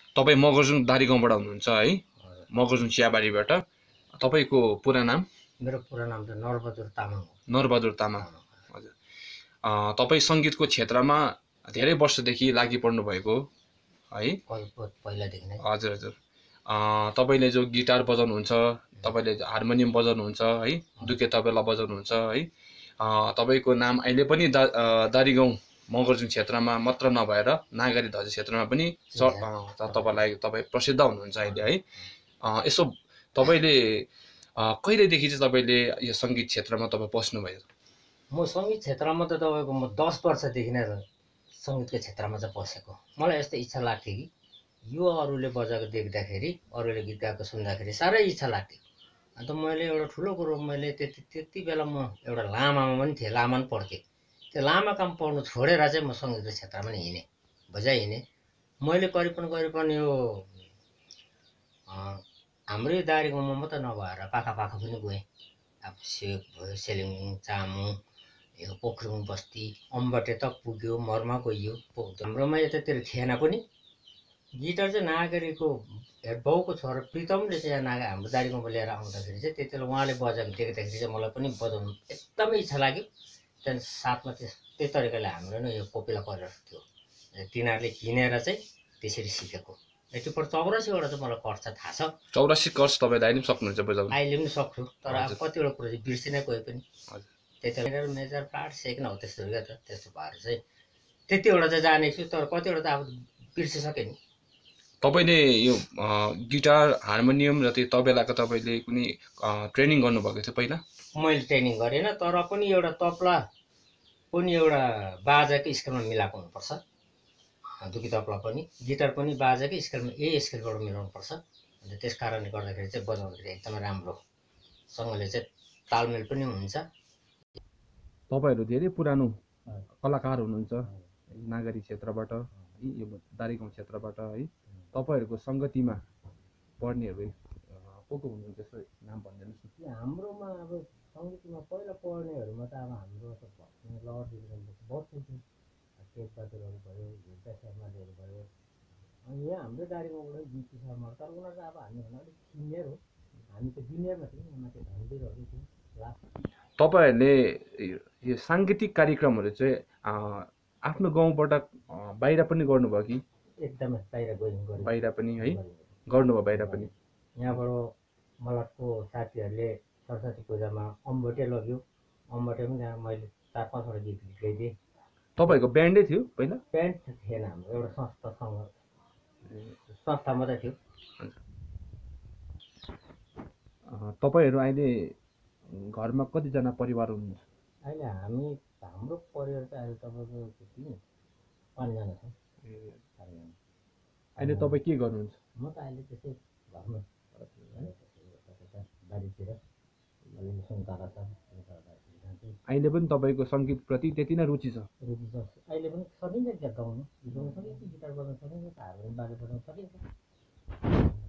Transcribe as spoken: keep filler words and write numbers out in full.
तपाईँ मगरजुङ दारीगाउँबाट हुनुहुन्छ है? मगरजुङ चियाबारीबाट। तपाईँको पुरा नाम? मेरो पुरा नाम चाहिँ नरबहादुर तामाङ हो। नरबहादुर तामाङ, हजुर। तपाईँ सङ्गीतको क्षेत्रमा धेरै वर्षदेखि लागि पर्नु भएको है? पहिलादेखि नै। हजुर हजुर। तपाईँले जो गिटार बजाउनुहुन्छ, तपाईँले हार्मोनियम बजाउनुहुन्छ है, दुके तबेला बजाउनुहुन्छ है, तपाईँको नाम अहिले पनि दा दारीगाउँ मगरजुङ क्षेत्रमा मात्र नभएर नागरी धजी क्षेत्रमा पनि तपाईँलाई तपाईँ प्रसिद्ध हुनुहुन्छ अहिले है। यसो तपाईँले कहिलेदेखि चाहिँ तपाईँले यो सङ्गीत क्षेत्रमा तपाईँ पस्नुभयो? म सङ्गीत क्षेत्रमा त तपाईँको म दस वर्षदेखि नै सङ्गीतको क्षेत्रमा चाहिँ पसेको। मलाई यस्तो इच्छा लाग्थ्यो कि यो अरूले बजाएको देख्दाखेरि, अरूले गीत गाएको सुन्दाखेरि साह्रै इच्छा लाग्थ्यो। अन्त मैले एउटा ठुलो कुरो मैले त्यति त्यति बेला म एउटा लामामा पनि थिएँ, लामा पनि पढ्थेँ। त्यो लामा काम पढ्नु छोडेर चाहिँ म सङ्गीतको क्षेत्रमा नि हिँडेँ, बजाइ हिँडेँ। मैले करिबन करिबन यो हाम्रै दारीगाउँमा मात्रै नभएर पाखा पाखा पनि गएँ। अब सेक भयो, सेलिङ, चामु, यो पोखरुङ बस्ती, अम्बटे तक पुग्यो, मर्मा गइयो। हाम्रोमा यतातिर थिएन पनि। गिटार चाहिँ नागरीको बाउको छोरा प्रितमले चाहिँ यहाँ नागा हाम्रो दारीगाउँमा लिएर आउँदाखेरि चाहिँ त्यति बेला उहाँले बजाएको देख्दाखेरि चाहिँ मलाई पनि बजाउनु एकदमै इच्छा लाग्यो। त्यहाँदेखि साथमा त्यस त्यही तरिकाले हाम्रो नै यो कोपिला परिवार थियो, तिनीहरूले किनेर चाहिँ त्यसरी सिकेको। यतिपल्ट चौरासीवटा चाहिँ मलाई कर्छ थाहा छ। चौरासी कर्स तपाईँले अहिले पनि सक्नुहुन्छ बजाउनु? अहिले पनि सक्छु, तर अब कतिवटा कुरो चाहिँ बिर्सिनै गयो पनि। हजुर। त्यति मेजर पार्ट सेक्न हो त्यस्तो क्या त, त्यस्तो भएर चाहिँ त्यतिवटा चाहिँ जानेको छु, तर कतिवटा त अब बिर्सिसकेँ नि। तपाईँले यो गिटार, हार्मोनियम र त्यो तबेलाको तपाईँले कुनै ट्रेनिङ गर्नुभएको थियो पहिला? मैले ट्रेनिङ गरेन, तर पनि एउटा तबला पनि एउटा बाजाकै स्केलमा मिलाएको हुनुपर्छ। दुकी तबला पनि, गिटार पनि बाजाकै स्केलमा ए स्केलबाट मिलाउनुपर्छ। अन्त त्यस कारणले गर्दाखेरि चाहिँ बजाउँदाखेरि एकदमै राम्रोसँगले चाहिँ तालमेल पनि हुन्छ। तपाईँहरू धेरै पुरानो कलाकार हुनुहुन्छ नागरी क्षेत्रबाट, यो दारीगाउँ क्षेत्रबाट है। तपाईँहरूको सङ्गतिमा पढ्नेहरू को को हुनुहुन्छ यसो नाम भनिदिनुहोस् न। हाम्रोमा अब सङ्गीतमा पहिला पढ्नेहरूमा त अब हाम्रो लहरदेखि बहुत थियो, शेरबहादुरहरू भयो, हिर्दा शर्मालेहरू भयो, अनि यहाँ हाम्रो दारीगाउँबाट जिपी शर्मा, तर उनीहरू चाहिँ अब हामीभन्दा अलिक सिनियर हो। हामी त जुनियरमा थियौँ, उनीहरू चाहिँ धनवीरहरू थियो लास्ट। तपाईँहरूले यो साङ्गीतिक कार्यक्रमहरू चाहिँ आफ्नो गाउँबाट बाहिर पनि गर्नुभयो कि? एकदमै बाहिर गयौँ, बाहिर पनि है गर्नुभयो, बाहिर पनि। यहाँबाट मलटको साथीहरूले सरस्वती पूजामा अम्बटे लग्यो, अम्बटे पनि त्यहाँ मैले चार पाँचवटा गीत गाइदिएँ। तपाईँहरूको ब्यान्डै थियो पहिला? ब्यान्ड थिएन हाम्रो, एउटा संस्थासँग संस्था मात्रै थियो। तपाईँहरू अहिले घरमा कतिजना परिवार हुनुहुन्छ? अहिले हामी हाम्रो परिवार चाहिँ अहिले तपाईँको त्यति पाँचजना छ। अहिले तपाईँ के गर्नुहुन्छ? म त अहिले त्यसै घरमा बारीतिर अलिअलि सुन्तला छ। अहिले पनि तपाईँको सङ्गीतप्रति त्यति नै रुचि छ? रुचि छ, अहिले पनि सकिन्छ क्या गाउनु, गाउनु सकिन्छ, गिटार बजाउनु सकिन्छ, हार्मोनियम बाजा बजाउनु सकिन्छ।